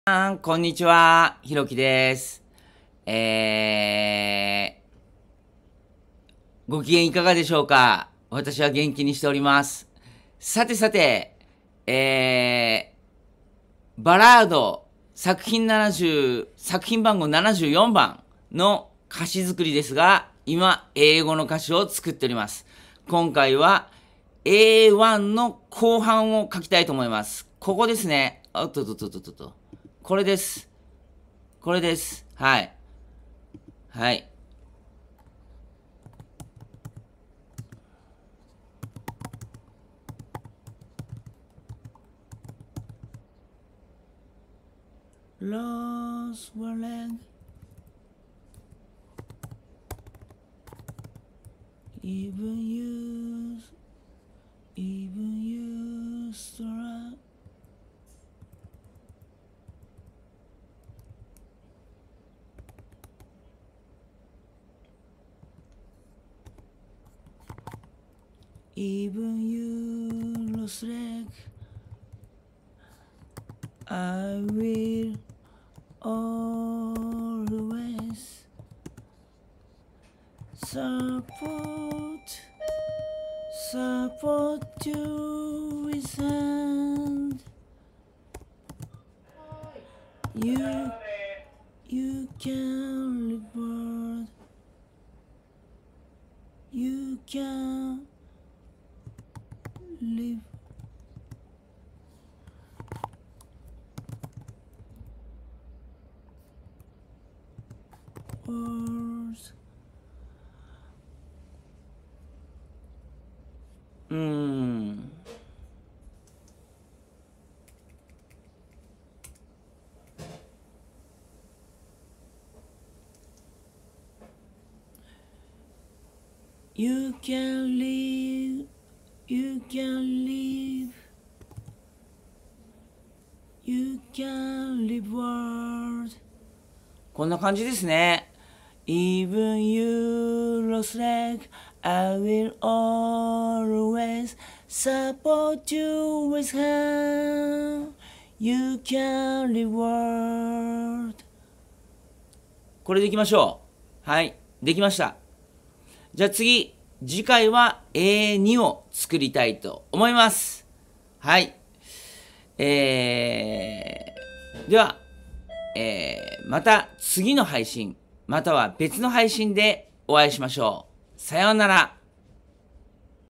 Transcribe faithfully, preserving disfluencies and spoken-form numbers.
さん、こんにちは。ひろきです。えー、ご機嫌いかがでしょうか？私は元気にしております。さてさて、えー、バラード作品ななじゅう、作品番号ななじゅうよんばんの歌詞作りですが、今、英語の歌詞を作っております。今回は エーワン の後半を書きたいと思います。ここですね。おっとっとっとっとっとっと。これです。これです。はい。はい。Lost one leg, even you, even you struck. Even you lost leg, I will always support, support you with hand. You, you can reward, you can live. Words. うーん。You can live, you can live, you can live world. こんな感じですね。Even you lost leg, I will always support you with hand. You can live world. これでいきましょう。はい。できました。じゃあ次、次回は エーツー を作りたいと思います。はい。えー、では、えー、また次の配信、または別の配信でお会いしましょう。さようなら。